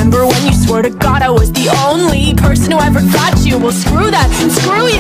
Remember when you swore to God I was the only person who ever got you? Well, screw that, screw you.